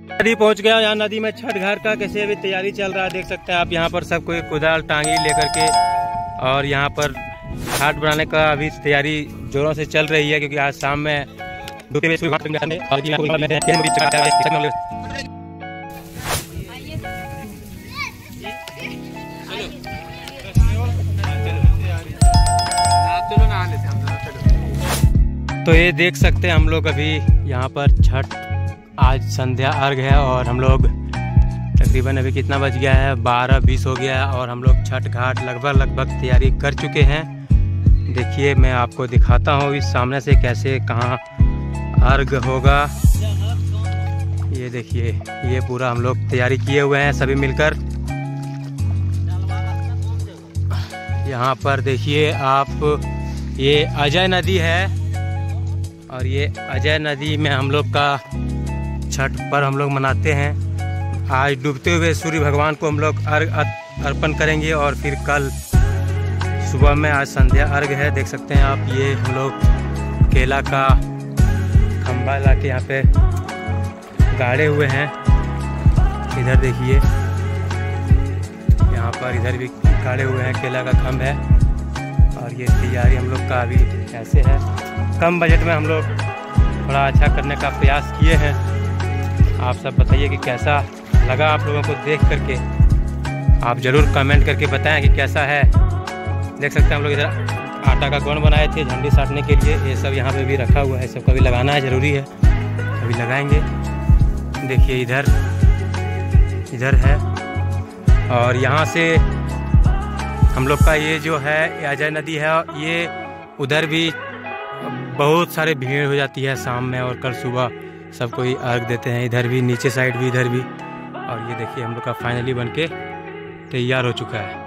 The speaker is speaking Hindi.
नदी पहुंच गया। यहाँ नदी में छठ घाट का कैसे अभी तैयारी चल रहा है, देख सकते हैं आप। यहाँ पर सब कोई कुदाल टांगी लेकर के और यहाँ पर घाट बनाने का अभी तैयारी जोरों से चल रही है, क्योंकि आज शाम में तो ये देख सकते हैं हम लोग अभी यहाँ पर छठ आज संध्या अर्घ है और हम लोग तकरीबन अभी कितना बज गया है 12:20 हो गया है और हम लोग छठ घाट लगभग तैयारी कर चुके हैं। देखिए मैं आपको दिखाता हूँ इस सामने से कैसे कहाँ अर्घ होगा। ये देखिए ये पूरा हम लोग तैयारी किए हुए हैं सभी मिलकर। यहाँ पर देखिए आप, ये अजय नदी है और ये अजय नदी में हम लोग का छठ पर हम लोग मनाते हैं। आज डूबते हुए सूर्य भगवान को हम लोग अर्घ अर्पण करेंगे और फिर कल सुबह में आज संध्या अर्घ है। देख सकते हैं आप, ये हम लोग केला का खंभा ला के यहाँ पे गाड़े हुए हैं। इधर देखिए यहाँ पर इधर भी गाड़े हुए हैं, केला का खंभ है। और ये तैयारी हम लोग का अभी ऐसे है। कम बजट में हम लोग थोड़ा अच्छा करने का प्रयास किए हैं। आप सब बताइए कि कैसा लगा आप लोगों को देख करके। आप ज़रूर कमेंट करके बताएं कि कैसा है। देख सकते हैं हम लोग इधर आटा का गोंद बनाए थे झंडी साटने के लिए। ये सब यहाँ पे भी रखा हुआ है, सबका भी लगाना है, ज़रूरी है, अभी लगाएंगे। देखिए इधर है और यहाँ से हम लोग का ये जो है अजय नदी है, ये उधर भी बहुत सारे भीड़ हो जाती है शाम में और कल सुबह सब कोई अर्घ देते हैं। इधर भी नीचे साइड भी, इधर भी। और ये देखिए हम लोग का फाइनली बनके तैयार हो चुका है।